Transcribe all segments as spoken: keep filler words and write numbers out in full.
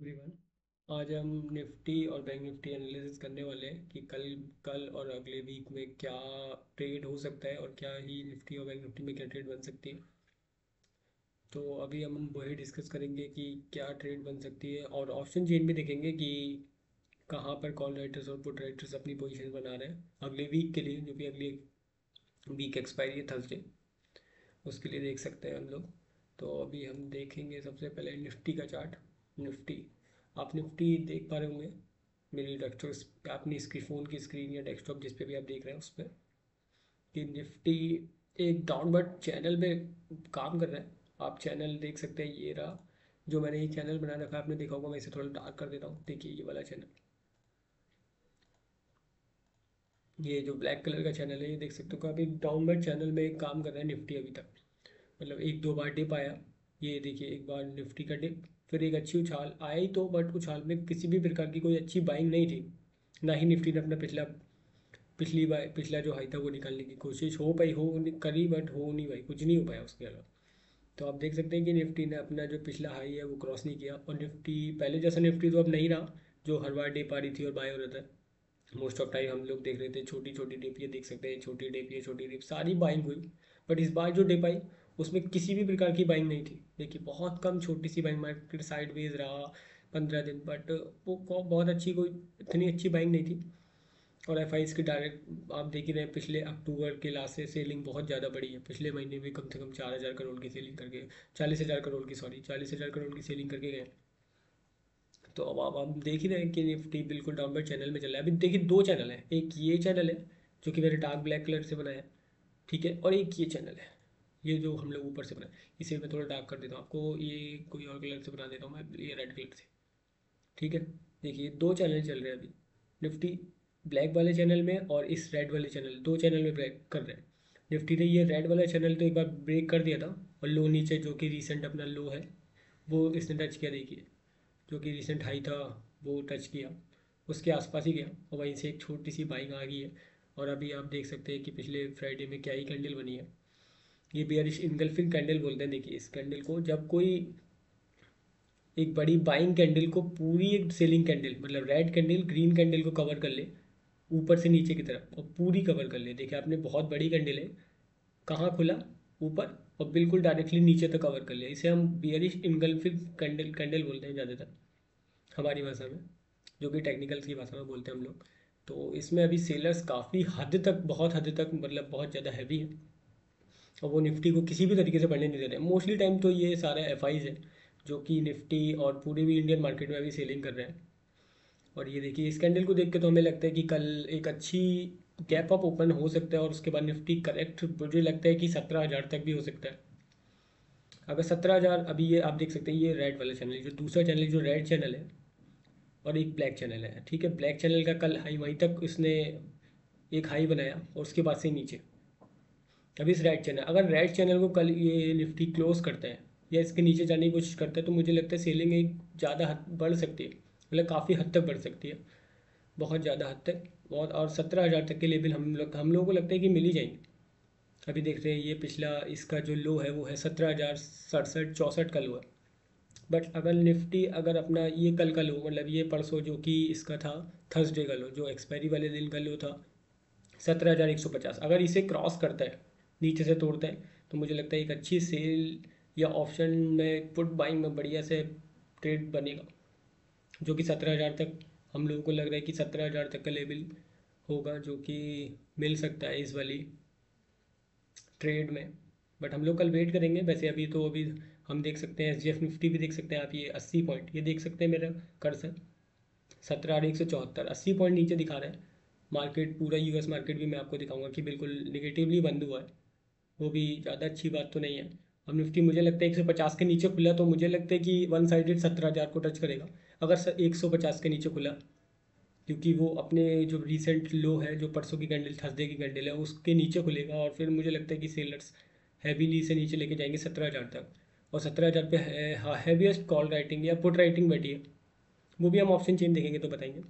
Everyone. आज हम Nifty और बैंक निफ्टी एनालिसिस करने वाले हैं कि कल कल और अगले वीक में क्या ट्रेड हो सकता है और क्या ही निफ्टी और बैंक निफ्टी में क्या ट्रेड बन सकती है। तो अभी हम वही डिस्कस करेंगे कि क्या ट्रेड बन सकती है और ऑप्शन चेन भी देखेंगे कि कहाँ पर कॉल राइटर्स और पुट राइटर्स अपनी पोजीशन बना रहे हैं अगले वीक के लिए, जो कि अगले वीक एक्सपायरी है थर्सडे, उसके लिए देख सकते हैं हम लोग। तो अभी हम देखेंगे सबसे पहले निफ्टी का चार्ट। निफ्टी, आप निफ्टी देख पा रहे होंगे मेरी डेस्कटॉप, अपनी स्क्रीन फ़ोन की स्क्रीन या डेस्कटॉप जिस पे भी आप देख रहे हैं उस पर, कि निफ्टी एक डाउनवर्ड चैनल में काम कर रहा है। आप चैनल देख सकते हैं, ये रहा जो मैंने ये चैनल बना रखा है, आपने देखा होगा। मैं इसे थोड़ा डार्क कर देता हूँ, देखिए ये वाला चैनल, ये जो ब्लैक कलर का चैनल है, ये देख सकते हो काफ़ी डाउनवर्ड चैनल में काम कर रहा है निफ्टी अभी तक। मतलब एक दो बार डिप आया, ये देखिए एक बार निफ्टी का डिप, फिर एक अच्छी उछाल आई तो, बट उछाल में किसी भी प्रकार की कोई अच्छी बाइंग नहीं थी। ना ही निफ्टी ने अपना पिछला पिछली बार पिछला जो हाई था वो निकालने की कोशिश हो पाई, हो करी, बट हो नहीं पाई, कुछ नहीं हो पाया उसके अलावा। तो आप देख सकते हैं कि निफ्टी ने अपना जो पिछला हाई है वो क्रॉस नहीं किया, और निफ्टी पहले जैसा निफ्टी तो अब नहीं रहा जो हर बार डिप आ रही थी और बाय हो रहा था। मोस्ट ऑफ टाइम हम लोग देख रहे थे छोटी छोटी डिप, ये देख सकते हैं छोटी डिप, ये छोटी डिप, सारी बाइंग हुई। बट इस बार जो डिप आई उसमें किसी भी प्रकार की बाइंग नहीं थी। देखिए बहुत कम छोटी सी बाइंग, मार्केट साइडवेज रहा पंद्रह दिन, बट वो को- बहुत अच्छी, कोई इतनी अच्छी बाइंग नहीं थी। और एफ आई की डायरेक्ट आप देख ही रहे हैं, पिछले अक्टूबर के लास्ट से सेलिंग बहुत ज़्यादा बढ़ी है। पिछले महीने भी कम से कम चार हज़ार करोड़ की सेलिंग करके, चालीस हज़ार करोड़ की, सॉरी चालीस हज़ार करोड़ की सेलिंग करके गए। तो अब आप आप देख ही रहे हैं कि निफ्टी बिल्कुल डाउनवर्ड चैनल में चल रहा है। अभी देखिए दो चैनल है, एक ये चैनल है जो कि मैंने डार्क ब्लैक कलर से बनाया है, ठीक है, और एक ये चैनल है, ये जो हम लोग ऊपर से बनाए। इसे मैं थोड़ा डार्क कर देता हूँ आपको, ये कोई और कलर से बना देता हूँ मैं, ये रेड कलर से, ठीक है। देखिए दो चैनल चल रहे हैं अभी, निफ्टी ब्लैक वाले चैनल में और इस रेड वाले चैनल, दो चैनल में ब्रेक कर रहे हैं। निफ्टी ने ये रेड वाला चैनल तो एक बार ब्रेक कर दिया था, और लो नीचे जो कि रिसेंट अपना लो है वो इसने टच किया, देखिए जो कि रिसेंट हाई था वो टच किया, उसके आसपास ही गया, और वहीं से एक छोटी सी बाइंग आ गई है। और अभी आप देख सकते हैं कि पिछले फ्राइडे में क्या ही कैंडल बनी है, ये बियरिश इनगल्फिंग कैंडल बोलते हैं। देखिए इस कैंडल को, जब कोई एक बड़ी बाइंग कैंडल को पूरी एक सेलिंग कैंडल, मतलब रेड कैंडल ग्रीन कैंडल को कवर कर ले ऊपर से नीचे की तरफ, और पूरी कवर कर ले, देखिए आपने बहुत बड़ी कैंडल है, कहाँ खुला, ऊपर, और बिल्कुल डायरेक्टली नीचे तक कवर कर लिया, इसे हम बियरिश इनगल्फिंग कैंडल कैंडल बोलते हैं ज़्यादातर हमारी भाषा में, जो कि टेक्निकल्स की भाषा में बोलते हैं हम लोग। तो इसमें अभी सेलर्स काफ़ी हद तक, बहुत हद तक, मतलब बहुत ज़्यादा हैवी है, और वो निफ्टी को किसी भी तरीके से बढ़ने नहीं दे रहे हैं। मोस्टली टाइम तो ये सारे एफ आईज है जो कि निफ्टी और पूरी भी इंडियन मार्केट में अभी सेलिंग कर रहे हैं। और ये देखिए इस कैंडल को देख के तो हमें लगता है कि कल एक अच्छी गैप अप ओपन हो सकता है, और उसके बाद निफ्टी करेक्ट मुझे लगता है कि सत्रह हज़ार तक भी हो सकता है। अगर सत्रह हज़ार, अभी ये आप देख सकते हैं ये रेड वाला चैनल, जो दूसरा चैनल जो रेड चैनल है और एक ब्लैक चैनल है, ठीक है। ब्लैक चैनल का कल हाई वहीं तक इसने एक हाई बनाया, और उसके बाद से नीचे। अभी इस रेड चैनल, अगर रेड चैनल को कल ये निफ्टी क्लोज करता है या इसके नीचे जाने की कोशिश करता है, तो मुझे लगता है सेलिंग एक ज़्यादा हद बढ़ सकती है, मतलब काफ़ी हद तक बढ़ सकती है, बहुत ज़्यादा हद तक। बहुत, और सत्रह हज़ार तक के लेवल हम लोग हम लोगों को लगता है कि मिल ही जाएंगे। अभी देख रहे हैं ये पिछला इसका जो लो है वो है सत्रह हज़ार सड़सठ चौंसठ का लो है। बट अगर निफ्टी, अगर अपना ये कल का लो, मतलब ये परसों जो कि इसका था थर्सडे का लो, जो एक्सपायरी वाले दिन का लो था सत्रह हज़ार एक सौ पचास, अगर इसे क्रॉस करता है, नीचे से तोड़ता है, तो मुझे लगता है एक अच्छी सेल या ऑप्शन में पुट बाइंग में बढ़िया से ट्रेड बनेगा, जो कि सत्रह हज़ार तक हम लोगों को लग रहा है कि सत्रह हज़ार तक का लेवल होगा, जो कि मिल सकता है इस वाली ट्रेड में। बट हम लोग कल वेट करेंगे। वैसे अभी तो अभी हम देख सकते हैं एस जी एफ निफ्टी भी देख सकते हैं आप, ये अस्सी पॉइंट, ये देख सकते हैं मेरा कर्सर, सत्रह हज़ार एक सौ चौहत्तर, अस्सी पॉइंट नीचे दिखा रहा है। मार्केट पूरा यू एस मार्केट भी मैं आपको दिखाऊंगा कि बिल्कुल निगेटिवली बंद हुआ है, वो भी ज़्यादा अच्छी बात तो नहीं है। अब निफ्टी मुझे लगता है एक सौ पचास के नीचे खुला तो मुझे लगता है कि वन साइडेड सत्रह हज़ार को टच करेगा। अगर एक सौ पचास के नीचे खुला, क्योंकि वो अपने जो रिसेंट लो है, जो परसों की कैंडल, थर्सडे की कैंडल है, उसके नीचे खुलेगा, और फिर मुझे लगता है कि सेलर्स हैवीली से नीचे लेके जाएंगे सत्रह हज़ार तक। और सत्रह हज़ार पे है हैवीएस्ट कॉल राइटिंग या पुट राइटिंग बैठी है, वो भी हम ऑप्शन चेन देखेंगे तो बताएंगे।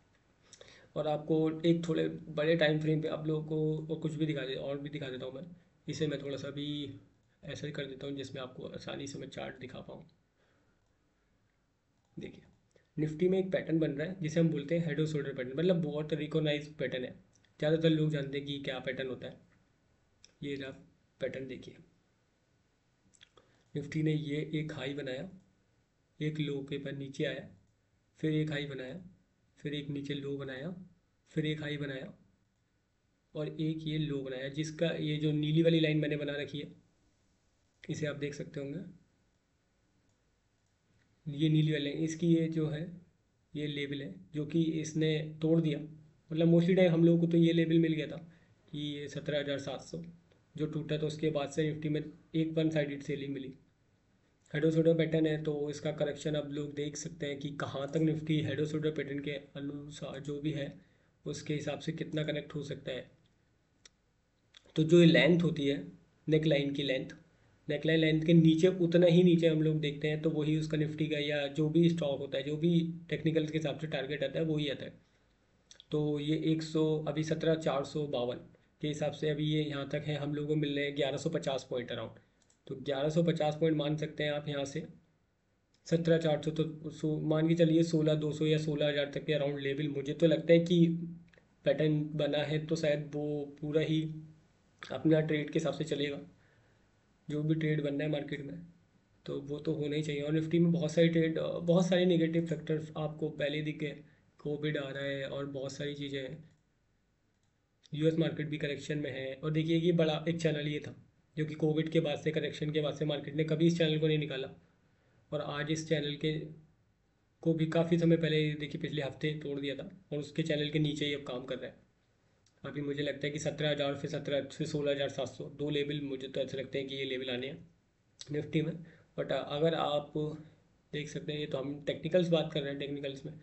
और आपको एक थोड़े बड़े टाइम फ्रेम पे आप लोगों को और कुछ भी दिखा दे, और भी दिखा देता हूँ मैं। इसे मैं थोड़ा सा भी ऐसा ही कर देता हूँ जिसमें आपको आसानी से मैं चार्ट दिखा पाऊँ। देखिए निफ्टी में एक पैटर्न बन रहा है जिसे हम बोलते हैं हेड और शोल्डर पैटर्न, मतलब बहुत रिकॉग्नाइज पैटर्न है, ज़्यादातर लोग जानते हैं कि क्या पैटर्न होता है। ये रहा पैटर्न, देखिए निफ्टी ने ये एक हाई बनाया, एक लो के पर नीचे आया, फिर एक हाई बनाया, फिर एक नीचे लो बनाया, फिर एक हाई बनाया और एक ये लो बनाया, जिसका ये जो नीली वाली लाइन मैंने बना रखी है इसे आप देख सकते होंगे। ये नीली वाली लाइन, इसकी ये जो है ये लेवल है जो कि इसने तोड़ दिया। मतलब मोस्टली टाइम हम लोगों को तो ये लेवल मिल गया था कि ये सत्रह हज़ार सात सौ, जो टूटा तो उसके बाद से निफ्टी में एक वन साइडेड सेलिंग मिली। हेडो शोल्डर पैटर्न है तो इसका करेक्शन अब लोग देख सकते हैं कि कहाँ तक निफ्टी हेडो शोल्डर पैटर्न के अनुसार जो भी है उसके हिसाब से कितना कनेक्ट हो सकता है। तो जो लेंथ होती है नेक लाइन की लेंथ, नेक लाइन लेंथ के नीचे उतना ही नीचे हम लोग देखते हैं तो वही उसका निफ्टी का या जो भी स्टॉक होता है, जो भी टेक्निकल के हिसाब से टारगेट आता है वही आता है। तो ये एक सौ अभी सत्रह चार सौ बावन के हिसाब से अभी ये यहाँ तक है, हम लोगों को मिल रहे हैं ग्यारह सौ पचास पॉइंट अराउंड। तो ग्यारह सौ पचास पॉइंट मान सकते हैं आप यहाँ से, सत्रह चार सौ तो सो मान के चलिए सोलह दो सौ या सोलह हज़ार तक के अराउंड लेवल मुझे तो लगता है कि पैटर्न बना है तो शायद वो पूरा ही अपना ट्रेड के हिसाब से चलेगा। जो भी ट्रेड बनना है मार्केट में तो वो तो होना ही चाहिए। और निफ्टी में बहुत सारी ट्रेड, बहुत सारे नेगेटिव फैक्टर्स आपको पहले दिख गए, कोविड आ रहा है और बहुत सारी चीज़ें हैं, यूएस मार्केट भी करेक्शन में है। और देखिए ये बड़ा एक चैनल ये था जो कि कोविड के बाद से, करेक्शन के बाद से मार्केट ने कभी इस चैनल को नहीं निकाला और आज इस चैनल के को भी काफ़ी समय पहले देखिए पिछले हफ्ते तोड़ दिया था और उसके चैनल के नीचे ही अब काम कर रहा है। अभी मुझे लगता है कि सत्रह हज़ार फिर सत्रह से सोलह हज़ार सात सौ दो लेवल मुझे तो ऐसे लगते हैं कि ये लेवल आने हैं निफ्टी में। बट अगर आप देख सकते हैं, ये तो हम टेक्निकल्स बात कर रहे हैं, टेक्निकल्स में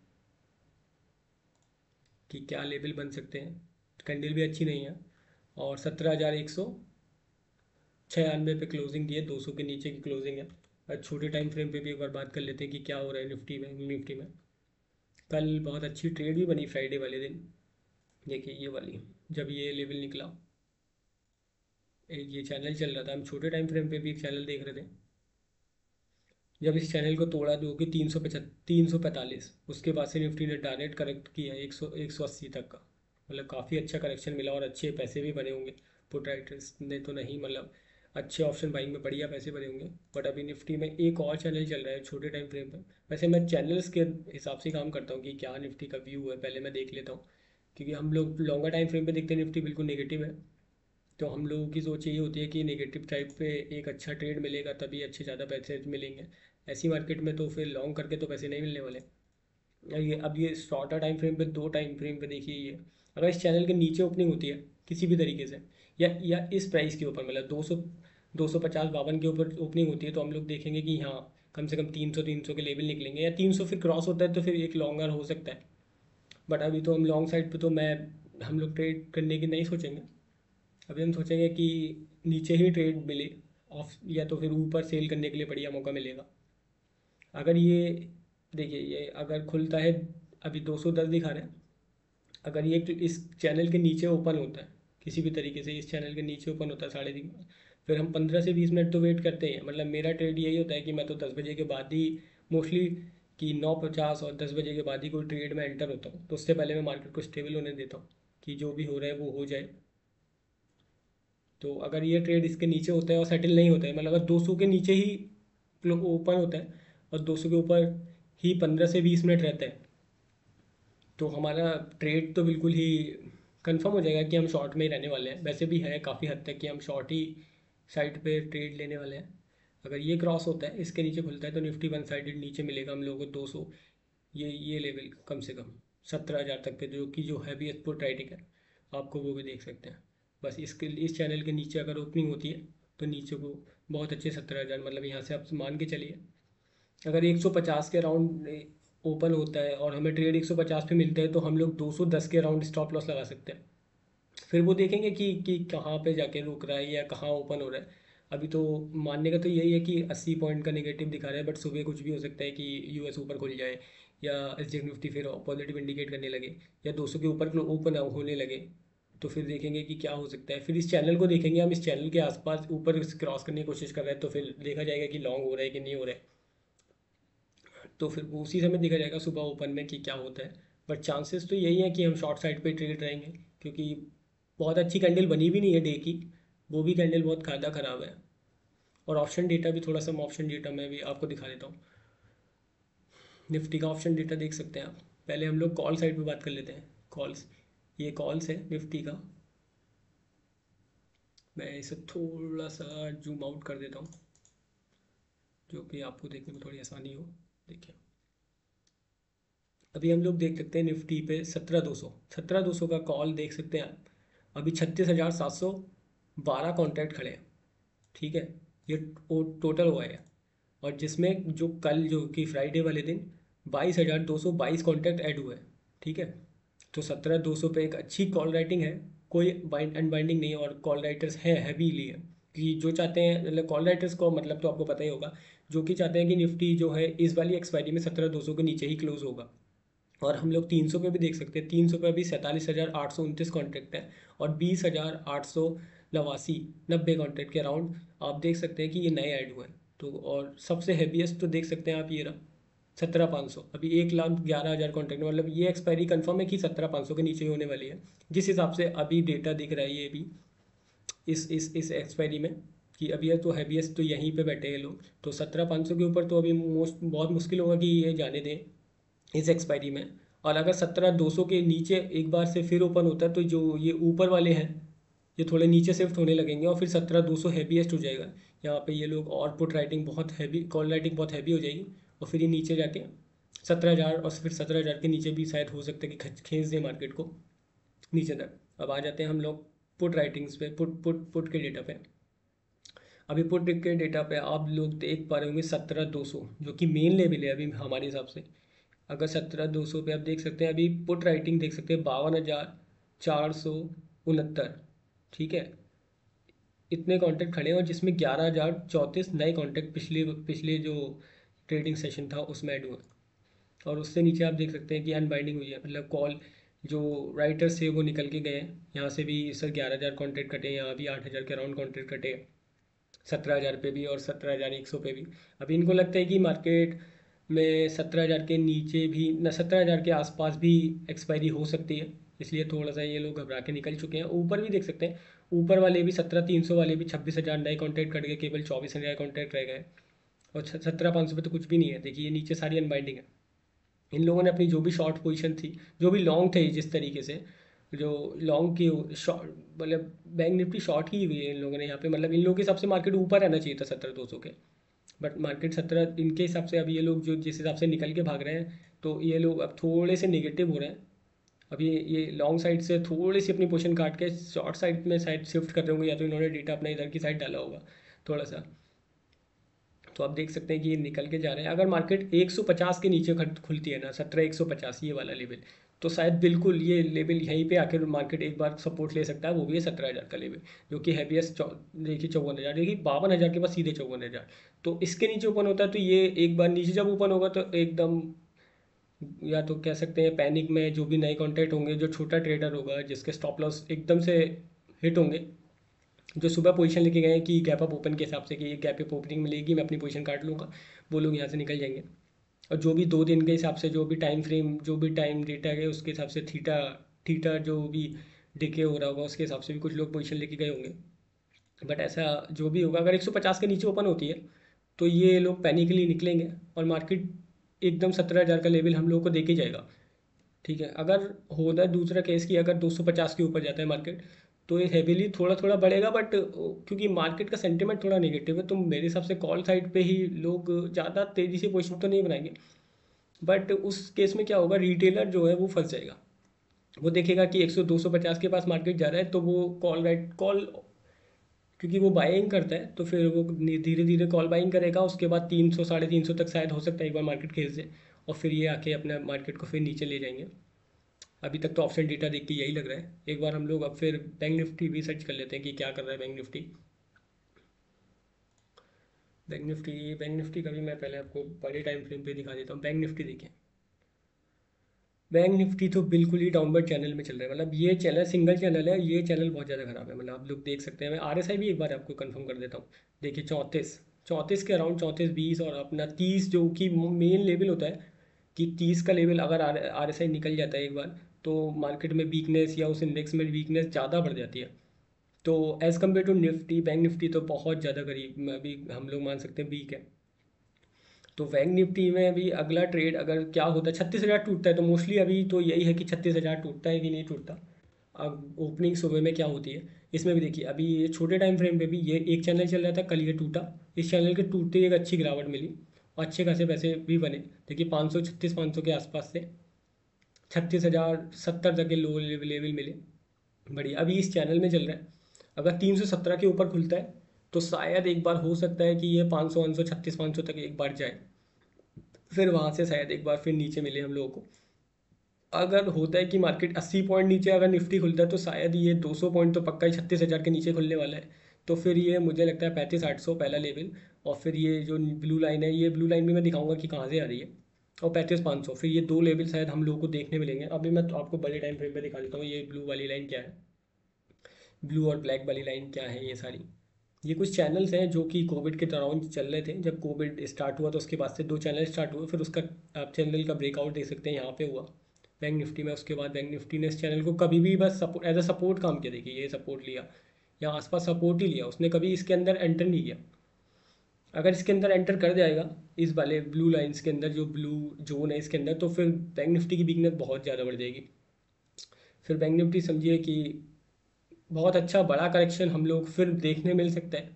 कि क्या लेवल बन सकते हैं। कैंडल भी अच्छी नहीं है और सत्रह हज़ार एक सौ छियानवे पे क्लोजिंग दी है, दो सौ के नीचे की क्लोजिंग है। और छोटे टाइम फ्रेम पे भी एक बार बात कर लेते हैं कि क्या हो रहा है निफ्टी में। निफ्टी में कल बहुत अच्छी ट्रेड भी बनी फ्राइडे वाले दिन, देखिए ये वाली, जब ये लेवल निकला एक ये चैनल चल रहा था, हम छोटे टाइम फ्रेम पे भी एक चैनल देख रहे थे। जब इस चैनल को तोड़ा जो कि तीन सौ पचहत्तर तीन सौ पैंतालीस, उसके बाद से निफ्टी ने डायरेक्ट करेक्ट किया एक सौ एक सौ अस्सी तक का, मतलब काफ़ी अच्छा करेक्शन मिला और अच्छे पैसे भी बने होंगे पुट राइटर्स ने तो नहीं, मतलब अच्छे ऑप्शन बाइंग में बढ़िया पैसे बने होंगे। बट अभी निफ्टी में एक और चैनल चल रहा है छोटे टाइम फ्रेम पर। वैसे मैं चैनल्स के हिसाब से काम करता हूँ कि क्या निफ्टी का व्यू है पहले मैं देख लेता हूँ, क्योंकि हम लोग लॉन्गर टाइम फ्रेम पे देखते हैं निफ्टी बिल्कुल नेगेटिव है। तो हम लोगों की सोच ये होती है कि नेगेटिव टाइप पे एक अच्छा ट्रेड मिलेगा तभी अच्छे ज़्यादा पैसे मिलेंगे, ऐसी मार्केट में तो फिर लॉन्ग करके तो पैसे नहीं मिलने वाले। और ये अब ये शॉर्टर टाइम फ्रेम पे, दो टाइम फ्रेम पे देखिए, ये अगर इस चैनल के नीचे ओपनिंग होती है किसी भी तरीके से, या या इस प्राइस के ऊपर मतलब दो सौ दो सौ पचास बावन के ऊपर ओपनिंग होती है, तो हम लोग देखेंगे कि हाँ कम से कम तीन सौ तीन सौ के लेवल निकलेंगे, या तीन सौ फिर क्रॉस होता है तो फिर एक लॉन्गर हो सकता है। बट अभी तो हम लॉन्ग साइड पे तो मैं हम लोग ट्रेड करने की नहीं सोचेंगे। अभी हम सोचेंगे कि नीचे ही ट्रेड मिले ऑफ, या तो फिर ऊपर सेल करने के लिए बढ़िया मौका मिलेगा। अगर ये देखिए ये अगर खुलता है, अभी दो सौ दस दिखा रहा है, अगर ये इस चैनल के नीचे ओपन होता है किसी भी तरीके से, इस चैनल के नीचे ओपन होता है साढ़े तीन, फिर हम पंद्रह से बीस मिनट तो वेट करते हैं। मतलब मेरा ट्रेड यही होता है कि मैं तो दस बजे के बाद ही मोस्टली, कि नौ पचास और दस बजे के बाद ही कोई ट्रेड में एंटर होता हूँ, तो उससे पहले मैं मार्केट को स्टेबल होने देता हूँ कि जो भी हो रहा है वो हो जाए। तो अगर ये ट्रेड इसके नीचे होता है और सेटल नहीं होता है, मतलब अगर दो सौ के नीचे ही ओपन होता है और दो सौ के ऊपर ही पंद्रह से बीस मिनट रहता है, तो हमारा ट्रेड तो बिल्कुल ही कंफर्म हो जाएगा कि हम शॉर्ट में ही रहने वाले हैं। वैसे भी है काफ़ी हद तक कि हम शॉर्ट ही साइड पे ट्रेड लेने वाले हैं। अगर ये क्रॉस होता है, इसके नीचे खुलता है, तो निफ्टी वन साइडेड नीचे मिलेगा हम लोगों को दो सौ, ये ये लेवल कम से कम सत्रह हज़ार तक के, जो कि जो हैवी पुट राइटिंग है आपको वो भी देख सकते हैं। बस इसके इस चैनल के नीचे अगर ओपनिंग होती है तो नीचे को बहुत अच्छे सत्रह हज़ार, मतलब यहाँ से आप मान के चलिए अगर एक सौ पचास के अराउंड ओपन होता है और हमें ट्रेड एक सौ पचास पे मिलता है तो हम लोग दो सौ दस के अराउंड स्टॉप लॉस लगा सकते हैं। फिर वो देखेंगे कि कि कहाँ पे जाके रुक रहा है या कहाँ ओपन हो रहा है। अभी तो मानने का तो यही है कि अस्सी पॉइंट का नेगेटिव दिखा रहा है, बट सुबह कुछ भी हो सकता है कि यूएस ऊपर खुल जाए या एसजेक निफ्टी फिर पॉजिटिव इंडिकेट करने लगे या दो सौ के ऊपर ओपन होने लगे, तो फिर देखेंगे कि क्या हो सकता है। फिर इस चैनल को देखेंगे, हम इस चैनल के आसपास ऊपर क्रॉस करने की कोशिश कर रहे हैं तो फिर देखा जाएगा कि लॉन्ग हो रहा है कि नहीं हो रहा है। तो फिर वो उसी समय देखा जाएगा सुबह ओपन में कि क्या होता है। बट चांसेस तो यही है कि हम शॉर्ट साइड पे ट्रेड रहेंगे, क्योंकि बहुत अच्छी कैंडल बनी भी नहीं है डे की, वो भी कैंडल बहुत ज़्यादा ख़राब है। और ऑप्शन डेटा भी थोड़ा सा, ऑप्शन डेटा मैं भी आपको दिखा देता हूँ। निफ्टी का ऑप्शन डेटा देख सकते हैं आप। पहले हम लोग कॉल साइड पे बात कर लेते हैं। कॉल्स, ये कॉल्स है निफ्टी का। मैं इसे थोड़ा सा जूम आउट कर देता हूँ, जो कि आपको देखने में थोड़ी आसानी हो। देखिए अभी हम लोग देख सकते हैं निफ्टी पे सत्रह दो सौ सत्रह दो सौ का कॉल देख सकते हैं आप। अभी छत्तीस हज़ार सात सौ बारह कॉन्ट्रैक्ट खड़े हैं, ठीक है। ये टोटल हुआ है। और जिसमें जो कल जो कि फ्राइडे वाले दिन बाईस हज़ार दो सौ बाईस कॉन्टैक्ट ऐड हुए हैं, ठीक है। तो सत्रह दो सौ पे एक अच्छी कॉल राइटिंग है, कोई बाइंड अनबाइंडिंग नहीं है, और कॉल राइटर्स है हैवीली है कि जो चाहते हैं, मतलब कॉल राइटर्स को मतलब तो आपको पता ही होगा, जो कि चाहते हैं कि निफ्टी जो है इस वाली एक्सपायरी में सत्रह दो सौ के नीचे ही क्लोज होगा। और हम लोग तीन सौ पे भी देख सकते हैं, तीन सौ पे अभी सैंतालीस हज़ार आठ सौ उनतीस कॉन्ट्रैक्ट है, और बीस हज़ार आठ सौ नवासी नब्बे कॉन्ट्रैक्ट के अराउंड आप देख सकते हैं कि ये नए ऐड हुए हैं। तो और सबसे हैवीएस्ट तो देख सकते हैं आप, ये रहा सत्रह पाँच सौ। अभी एक लाख ग्यारह हज़ार कॉन्ट्रैक्ट, मतलब ये एक्सपायरी कंफर्म है कि सत्रह पाँच सौ के नीचे ही होने वाली है, जिस हिसाब से अभी डेटा दिख रहा है ये भी इस इस इस एक्सपायरी में, कि अभी है तो हैवीएस्ट तो यहीं पे बैठे हैं लोग। तो सत्रह पाँच सौ के ऊपर तो अभी मोस्ट बहुत मुश्किल होगा कि ये जाने दें इस एक्सपायरी में। और अगर सत्रह दो सौ के नीचे एक बार से फिर ओपन होता है, तो जो ये ऊपर वाले हैं ये थोड़े नीचे शिफ्ट होने लगेंगे, और फिर सत्रह दो सौ हैवीएस्ट हो जाएगा। यहाँ पे ये लोग और पुट राइटिंग बहुत हैवी, कॉल राइटिंग बहुत हैवी हो जाएगी, और फिर ये नीचे जाके सत्रह हज़ार और फिर सत्रह हज़ार के नीचे भी शायद हो सकता है कि खच- खींच दे मार्केट को नीचे तक। अब आ जाते हैं हम लोग पुट राइटिंग्स पे, पुट पुट पुट के डेटा पे। अभी पुट के डेटा पे आप लोग देख पा रहे होंगे सत्रह दो सौ, जो कि मेन लेवल है अभी हमारे हिसाब से। अगर सत्रह दो सौ पे आप देख सकते हैं, अभी पुट राइटिंग देख सकते हैं बावन हज़ार चार सौ उनहत्तर, ठीक है। इतने कॉन्टैक्ट खड़े हैं, और जिसमें ग्यारह हज़ार चौंतीस नए कॉन्टैक्ट पिछले पिछले जो ट्रेडिंग सेशन था उसमें ऐड हुए। और उससे नीचे आप देख सकते हैं कि अनबाइंडिंग हुई है, मतलब कॉल जो राइटर्स थे वो निकल के गए हैं। यहाँ से भी सर ग्यारह हज़ार कॉन्टैक्ट कटे, यहाँ भी आठ हज़ार के अराउंड कॉन्टैक्ट कटे, सत्रह हज़ार पे भी और सत्रह हज़ार एक सौ पे भी। अभी इनको लगता है कि मार्केट में सत्रह हज़ार के नीचे भी न, सत्रह हज़ार के आसपास भी एक्सपायरी हो सकती है, इसलिए थोड़ा सा ये लोग घबरा के निकल चुके हैं। ऊपर भी देख सकते हैं, ऊपर वाले भी सत्रह तीन सौ वाले भी छब्बीस हज़ार नए कॉन्टैक्ट कट गए, केवल चौबीस हज़ार कॉन्टैक्ट रह गए। और सत्रह पाँच सौ पे तो कुछ भी नहीं है, देखिए ये नीचे सारी अनबाइंडिंग है। इन लोगों ने अपनी जो भी शॉर्ट पोजीशन थी, जो भी लॉन्ग थे, जिस तरीके से जो लॉन्ग की शॉर्ट, मतलब बैंक निफ्टी शॉर्ट की हुई है इन लोगों ने यहाँ पे, मतलब इन लोगों के हिसाब से मार्केट ऊपर रहना चाहिए था सत्रह दो सौ के। बट मार्केट सत्रह इनके हिसाब से, अभी ये लोग जो जिस हिसाब से निकल के भाग रहे हैं, तो ये लोग अब थोड़े से नेगेटिव हो रहे हैं। अभी ये लॉन्ग साइड से थोड़ी सी अपनी पोजीशन काट के शॉर्ट साइड में साइड शिफ्ट कर रहे होंगे, या तो इन्होंने डेटा अपना इधर की साइड डाला होगा थोड़ा सा। तो आप देख सकते हैं कि ये निकल के जा रहे हैं। अगर मार्केट एक सौ पचास के नीचे खट- खुलती है ना, सत्रह एक सौ पचास ये वाला लेवल, तो शायद बिल्कुल ये लेवल यहीं पे आकर मार्केट एक बार सपोर्ट ले सकता है, वो भी है सत्रह हज़ार का लेवल, जो कि हैवीएस्ट देखिए चौवन हज़ार, देखिए बावन हज़ार के पास सीधे चौवन हज़ार। तो इसके नीचे ओपन होता है तो ये एक बार नीचे जब ओपन होगा तो एकदम, या तो कह सकते हैं पैनिक में जो भी नए कॉन्ट्रैक्ट होंगे, जो छोटा ट्रेडर होगा जिसके स्टॉप लॉस एकदम से हिट होंगे, जो सुबह पोजीशन लेके गए हैं कि गैप अप ओपन के हिसाब से कि ये गैप अप ओपनिंग मिलेगी मैं अपनी पोजीशन काट लूँगा, वो लोग यहाँ से निकल जाएंगे। और जो भी दो दिन के हिसाब से जो भी टाइम फ्रेम, जो भी टाइम डेटा है उसके हिसाब से थीटा थीटा जो भी डिके हो रहा होगा उसके हिसाब से भी कुछ लोग पोजीशन लेके गए होंगे। बट ऐसा जो भी होगा, अगर एक सौ पचास के नीचे ओपन होती है तो ये लोग पैनिकली निकलेंगे, और मार्केट एकदम सत्रह हज़ार का लेवल हम लोगों को देके जाएगा, ठीक है। अगर होता है दूसरा केस कि अगर दो सौ पचास के ऊपर जाता है मार्केट, तो ये हेवीली थोड़ा थोड़ा बढ़ेगा, बट क्योंकि मार्केट का सेंटिमेंट थोड़ा नेगेटिव है, तो मेरे हिसाब से कॉल साइड पे ही लोग ज़्यादा तेज़ी से पोजीशन तो नहीं बनाएंगे। बट उस केस में क्या होगा, रिटेलर जो है वो फंस जाएगा। वो देखेगा कि एक सौ दो सौ पचास के पास मार्केट जा रहा है, तो वो कॉल राइट कॉल, क्योंकि वो बाइंग करता है तो फिर वो धीरे धीरे कॉल बाइंग करेगा, उसके बाद तीन सौ साढ़े तीन सौ तक शायद हो सकता है एक बार मार्केट खींच दे, और फिर ये आके अपना मार्केट को फिर नीचे ले जाएंगे। अभी तक तो ऑप्शन डेटा देख के यही लग रहा है। एक बार हम लोग अब फिर बैंक निफ्टी भी सर्च कर लेते हैं कि क्या कर रहा है bank Nifty. Bank Nifty bank Nifty का भी मैं पहले आपको बड़े टाइम फ्रेम पे दिखा देता हूँ। बैंक निफ्टी देखिए, बैंक निफ्टी तो बिल्कुल ही डाउनवर्ड चैनल में चल रहा है, मतलब ये चैनल सिंगल चैनल है, ये चैनल बहुत ज़्यादा खराब है। मतलब आप लोग देख सकते हैं, मैं आर एस आई भी एक बार आपको कंफर्म कर देता हूँ। देखिए चौंतीस, चौंतीस के अराउंड, चौंतीस बीस और अपना तीस जो कि मेन लेवल होता है कि तीस का लेवल अगर आर आर एस आई निकल जाता है एक बार, तो मार्केट में वीकनेस या उस इंडेक्स में वीकनेस ज़्यादा बढ़ जाती है। तो as compare to Nifty, bank Nifty तो बहुत ज़्यादा करीब अभी हम लोग मान सकते हैं वीक है। तो बैंक निफ्टी में भी अगला ट्रेड अगर क्या होता है, छत्तीस हज़ार टूटता है तो मोस्टली अभी तो यही है कि छत्तीस हज़ार टूटता है कि नहीं टूटता। अब ओपनिंग सुबह में क्या होती है, इसमें भी देखिए अभी ये छोटे टाइम फ्रेम पे भी ये एक चैनल चल रहा था, कल ये टूटा। इस चैनल के टूटते ही एक अच्छी गिरावट मिली और अच्छे खासे पैसे भी बने। देखिए पाँच सौ छत्तीस पाँच सौ के आसपास से छत्तीस हज़ार सत्तर तक के लो लेवल मिले। बढ़िया, अभी इस चैनल में चल रहा है। अगर तीन सौ सत्रह के ऊपर खुलता है तो शायद एक बार हो सकता है कि ये पाँच सौ पाँच सौ छत्तीस पाँच सौ तक एक बार जाए, फिर वहाँ से शायद एक बार फिर नीचे मिले हम लोगों को। अगर होता है कि मार्केट अस्सी पॉइंट नीचे अगर निफ्टी खुलता है तो शायद ये दो सौ पॉइंट तो पक्का ही छत्तीस हज़ार के नीचे खुलने वाला है। तो फिर ये मुझे लगता है पैंतीस आठ सौ पहला लेवल, और फिर ये जो ब्लू लाइन है, ये ब्लू लाइन भी मैं दिखाऊंगा कि कहाँ से आ रही है, और पैंतीस पाँच सौ, फिर ये दो लेवल शायद हम लोगों को देखने मिलेंगे। अभी मैं तो आपको बड़े टाइम फ्रेम पे दिखा देता हूँ ये ब्लू वाली लाइन क्या है, ब्लू और ब्लैक वाली लाइन क्या है। ये सारी ये कुछ चैनल्स हैं जो कि कोविड के दौरान चल रहे थे। जब कोविड स्टार्ट हुआ तो उसके बाद से दो चैनल स्टार्ट हुए, फिर उसका आप चैनल का ब्रेकआउट देख सकते हैं यहाँ पे हुआ बैंक निफ्टी में। उसके बाद बैंक निफ्टी ने इस चैनल को कभी भी बस सपोर्ट एज अ सपोर्ट काम किया। देखिए ये सपोर्ट लिया या आसपास सपोर्ट ही लिया, उसने कभी इसके अंदर एंटर नहीं किया। अगर इसके अंदर एंटर कर जाएगा इस वाले ब्लू लाइंस के अंदर, जो ब्लू जोन है इसके अंदर, तो फिर बैंक निफ्टी की वीकनेस बहुत ज़्यादा बढ़ जाएगी। फिर बैंक निफ्टी समझिए कि बहुत अच्छा बड़ा करेक्शन हम लोग फिर देखने मिल सकता है।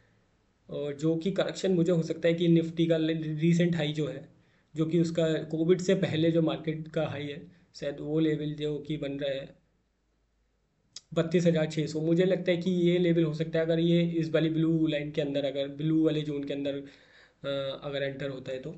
और जो कि करेक्शन मुझे हो सकता है कि निफ्टी का रीसेंट हाई जो है, जो कि उसका कोविड से पहले जो मार्केट का हाई है, शायद वो लेवल जो कि बन रहा है बत्तीस हज़ार छः सौ, मुझे लगता है कि ये लेवल हो सकता है अगर ये इस वाली ब्लू लाइन के अंदर, अगर ब्लू वाले जोन के अंदर अ, अगर एंटर होता है तो।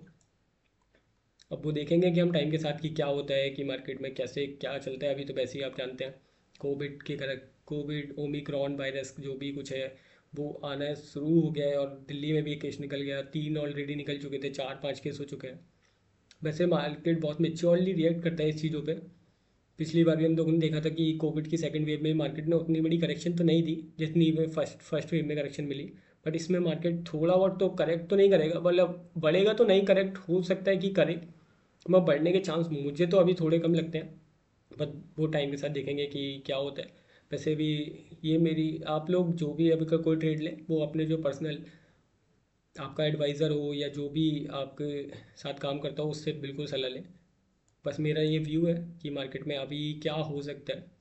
अब वो देखेंगे कि हम टाइम के साथ कि क्या होता है कि मार्केट में कैसे क्या चलता है। अभी तो वैसे ही आप जानते हैं कोविड के कर कोविड ओमिक्रॉन वायरस जो भी कुछ है वो आना शुरू हो गया है, और दिल्ली में भी केस निकल गया, तीन ऑलरेडी निकल चुके थे, चार पांच केस हो चुके हैं। वैसे मार्केट बहुत मेच्योरली रिएक्ट करता है इस चीज़ों पे। पिछली बार भी हम लोगों ने देखा था कि कोविड की सेकंड वेव में मार्केट ने उतनी बड़ी करेक्शन तो नहीं दी जितनी वे फर्स्ट फर्स्ट वेव में करेक्शन मिली। बट इसमें मार्केट थोड़ा बहुत तो करेक्ट तो नहीं करेगा, मतलब बढ़ेगा तो नहीं, करेक्ट हो सकता है कि करे, मैं बढ़ने के चांस मुझे तो अभी थोड़े कम लगते हैं। बट वो टाइम के साथ देखेंगे कि क्या होता है। वैसे भी ये मेरी, आप लोग जो भी अभी का कोई ट्रेड लें वो अपने जो पर्सनल आपका एडवाइज़र हो या जो भी आपके साथ काम करता हो उससे बिल्कुल सलाह लें। बस मेरा ये व्यू है कि मार्केट में अभी क्या हो सकता है।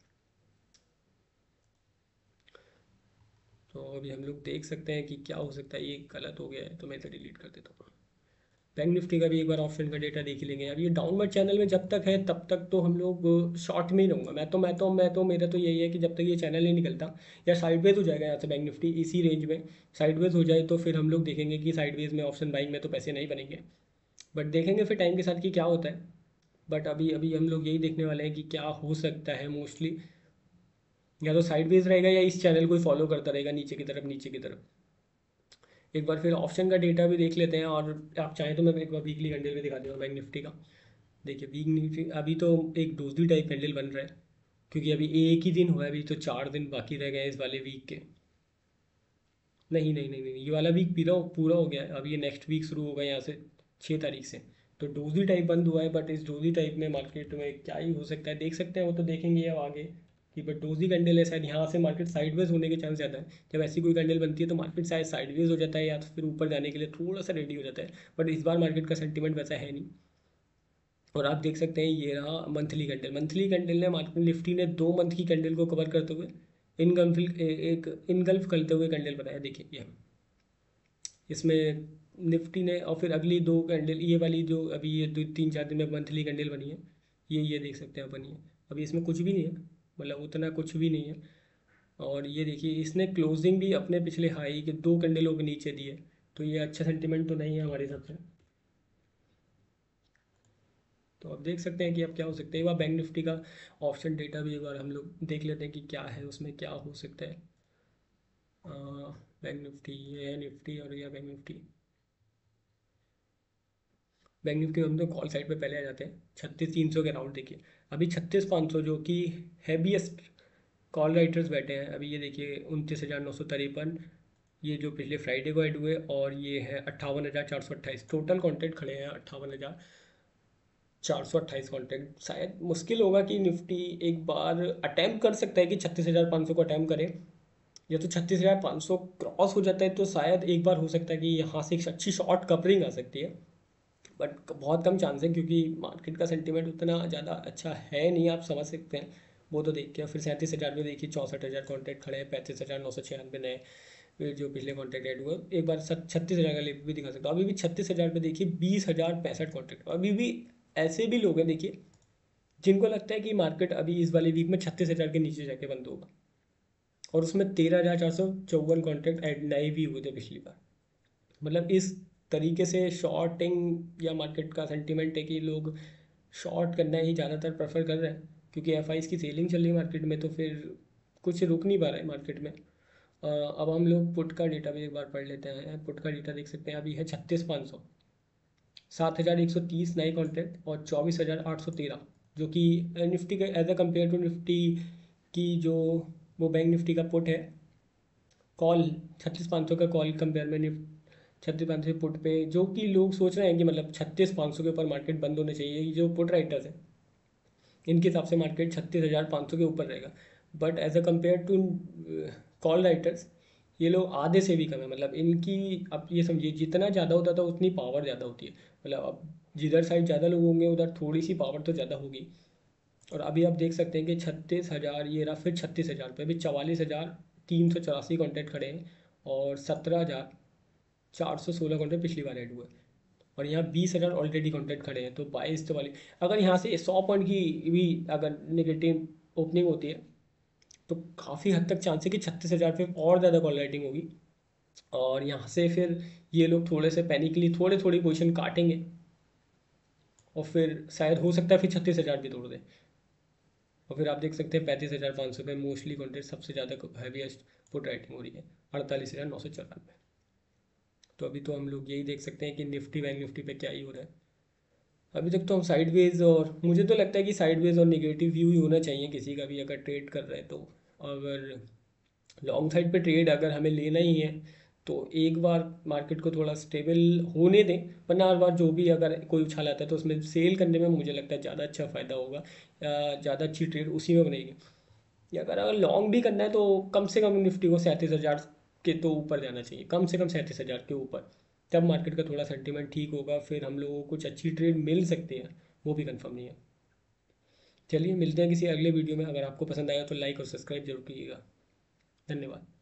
तो अभी हम लोग देख सकते हैं कि क्या हो सकता है। ये गलत हो गया है तो मैं इसे डिलीट कर देता हूँ। बैंक निफ्टी का भी एक बार ऑप्शन का डेटा देख ही लेंगे। अब ये डाउनवर्ड चैनल में जब तक है तब तक तो हम लोग शॉर्ट में ही रहूँगा। मैं तो मैं तो मैं तो मेरा तो यही है कि जब तक ये चैनल नहीं निकलता या साइडवेज हो जाएगा यहाँ से बैंक निफ्टी इसी रेंज में, साइडवेज हो जाए तो फिर हम लोग देखेंगे कि साइडवेज में ऑप्शन बाइंग में तो पैसे नहीं बनेंगे। बट देखेंगे फिर टाइम के साथ कि क्या होता है। बट अभी अभी हम लोग यही देखने वाले हैं कि क्या हो सकता है। मोस्टली या तो साइडवेज रहेगा या इस चैनल को ही फॉलो करता रहेगा नीचे की तरफ नीचे की तरफ। एक बार फिर ऑप्शन का डेटा भी देख लेते हैं, और आप चाहें तो मैं एक बार वीकली कैंडल भी दिखा दूँगा बैंक निफ्टी का। देखिए वीक निफ्टी अभी तो एक दूसरी टाइप कैंडल बन रहा है, क्योंकि अभी एक ही दिन हुआ है, अभी तो चार दिन बाकी रह गए हैं इस वाले वीक के। नहीं नहीं नहीं नहीं, ये वाला वीक पूरा पूरा हो गया है। अभी ये नेक्स्ट वीक शुरू होगा यहाँ से छः तारीख से। तो डोजी टाइप बंद हुआ है, बट इस डोजी टाइप में मार्केट में क्या ही हो सकता है देख सकते हैं, वो तो देखेंगे अब आगे कि। बट डोजी कैंडल है, शायद यहाँ से मार्केट साइडवेज होने के चांस ज़्यादा है। जब ऐसी कोई कैंडल बनती है तो मार्केट शायद साइडवेज हो जाता है या तो फिर ऊपर जाने के लिए थोड़ा सा रेडी हो जाता है। बट इस बार मार्केट का सेंटीमेंट वैसा है नहीं। और आप देख सकते हैं ये रहा मंथली कैंडल। मंथली कैंडल ने मार्केट निफ्टी ने दो मंथ की कैंडल को कवर करते हुए इनगल्फ एक इनगल्फ करते हुए कैंडल बनाया। देखिए ये इसमें निफ्टी ने, और फिर अगली दो कैंडल ये वाली जो अभी ये दो तीन चार दिन में मंथली कैंडल बनी है, ये ये देख सकते हैं बनी है। अभी इसमें कुछ भी नहीं है, मतलब उतना कुछ भी नहीं है। और ये देखिए इसने क्लोजिंग भी अपने पिछले हाई के दो कैंडलों के नीचे दी है। तो ये अच्छा सेंटीमेंट तो नहीं है हमारे हिसाब से। तो आप देख सकते हैं कि अब क्या हो सकता है। एक बार बैंक निफ्टी का ऑप्शन डेटा भी एक बार हम लोग देख लेते हैं कि क्या है उसमें, क्या हो सकता है। बैंक निफ्टी, ये है निफ्टी और यह बैंक निफ्टी। बैंक निफ्टी में हम तो कॉल साइड पे पहले आ जाते हैं। छत्तीस तीन सौ के राउंड देखिए, अभी छत्तीस पाँच सौ जो कि हैवीएस्ट कॉल राइटर्स बैठे हैं। अभी ये देखिए उनतीस हज़ार नौ सौ तिरपन, ये जो पिछले फ्राइडे को ऐड हुए, और ये है अट्ठावन हज़ार चार सौ अट्ठाईस टोटल कॉन्टेक्ट खड़े हैं, अट्ठावन हज़ार चार सौ अट्ठाईस कॉन्टेक्ट। शायद मुश्किल होगा कि निफ्टी एक बार अटैम्प्ट कर सकता है कि छत्तीस हज़ार पाँच सौ को अटैम्प्ट करे, या तो छत्तीस हज़ार पाँच सौ क्रॉस हो जाता है तो शायद एक बार हो सकता है कि यहाँ से एक अच्छी शॉर्ट कवरिंग आ सकती है, बट बहुत कम चांस है क्योंकि मार्केट का सेंटीमेंट उतना ज़्यादा अच्छा है नहीं, आप समझ सकते हैं वो तो देख के। फिर सैंतीस हज़ार में देखिए चौंसठ हज़ार कॉन्टैक्ट खड़े हैं, पैंतीस हज़ार नौ सौ छियानवे नए फिर जो पिछले कॉन्टैक्ट ऐड हुए। एक बार छत्तीस हज़ार का लेवल भी दिखा सकता हूँ, अभी भी छत्तीस हज़ार पे देखिए बीस हज़ार पैंसठ कॉन्टैक्ट। अभी भी ऐसे भी लोग हैं देखिए जिनको लगता है कि मार्केट अभी इस वाले वीक में छत्तीस हज़ार के नीचे जाके बंद होगा, और उसमें तेरह हज़ार चार सौ चौवन कॉन्टैक्ट ऐड नए भी हुए थे पिछली बार। मतलब इस तरीके से शॉर्टिंग या मार्केट का सेंटीमेंट है कि लोग शॉर्ट करना ही ज़्यादातर प्रेफर कर रहे हैं, क्योंकि एफ आईज़ की सेलिंग चल रही है मार्केट में, तो फिर कुछ रुक नहीं पा रहा है मार्केट में। अ, अब हम लोग पुट का डेटा भी एक बार पढ़ लेते हैं। पुट का डेटा देख सकते हैं, अभी है छत्तीस पाँच सौ, सात हज़ार एक सौ तीस नए कॉन्ट्रैक्ट और चौबीस हज़ार आठ सौ तेरह, जो कि निफ्टी का as a compare to Nifty की जो वो बैंक निफ्टी का पुट है कॉल, छत्तीस पाँच सौ का कॉल कंपेयर में निफ्ट छत्तीस पाँच सौ पुट पे, जो कि लोग सोच रहे हैं कि मतलब छत्तीस पाँच सौ के ऊपर मार्केट बंद होने चाहिए। ये जो पुट राइटर्स हैं इनके हिसाब से मार्केट छत्तीस हज़ार पाँच सौ के ऊपर रहेगा, but as a compare to call writers ये लोग आधे से भी कम है। मतलब इनकी अब ये समझिए जितना ज़्यादा होता था उतनी पावर ज़्यादा होती है। मतलब अब जिधर साइड ज़्यादा लोग होंगे उधर थोड़ी सी पावर तो ज़्यादा होगी। और अभी आप देख सकते हैं कि छत्तीस हज़ार ये रहा, फिर छत्तीस हज़ार पे अभी चवालीस हज़ार तीन सौ चौरासी कॉन्टैक्ट खड़े हैं, और सत्रह हज़ार चार सौ सोलह कॉन्टैक्ट पिछली बार ऐड हुए, और यहाँ बीस हज़ार ऑलरेडी कॉन्टैक्ट खड़े हैं। तो बाईस तो वाली अगर यहाँ से सौ पॉइंट की भी अगर नेगेटिव ओपनिंग होती है तो काफ़ी हद तक चांस है कि छत्तीस हज़ार पे और ज़्यादा कॉल राइटिंग होगी, और यहाँ से फिर ये लोग थोड़े से पैनिकली थोड़े थोड़ी पोजीशन काटेंगे, और फिर शायद हो सकता है फिर छत्तीस हज़ार भी तोड़ दें। और फिर आप देख सकते हैं पैंतीस हज़ार पाँच सौ पे मोस्टली कॉन्टेक्ट सबसे ज़्यादा हैवीएस्ट पुट राइटिंग हो रही है, अड़तालीस हज़ार नौ सौ चौरानवे। तो अभी तो हम लोग यही देख सकते हैं कि निफ्टी बैंक निफ्टी पे क्या ही हो रहा है। अभी तक तो हम साइडवेज, और मुझे तो लगता है कि साइडवेज और नेगेटिव व्यू ही होना चाहिए किसी का भी अगर ट्रेड कर रहे हैं तो। अगर लॉन्ग साइड पे ट्रेड अगर हमें लेना ही है तो एक बार मार्केट को थोड़ा स्टेबल होने दें, वरना हर बार जो भी अगर कोई उछाल आता है तो उसमें सेल करने में मुझे लगता है ज़्यादा अच्छा फ़ायदा होगा, या ज़्यादा अच्छी ट्रेड उसी में बनेगी। या अगर अगर लॉन्ग भी करना है तो कम से कम निफ्टी को सैंतीस हज़ार के तो ऊपर जाना चाहिए, कम से कम सैंतीस हज़ार के ऊपर, तब मार्केट का थोड़ा सेंटीमेंट ठीक होगा, फिर हम लोगों को कुछ अच्छी ट्रेड मिल सकती है, वो भी कंफर्म नहीं है। चलिए मिलते हैं किसी अगले वीडियो में। अगर आपको पसंद आया तो लाइक और सब्सक्राइब जरूर कीजिएगा। धन्यवाद।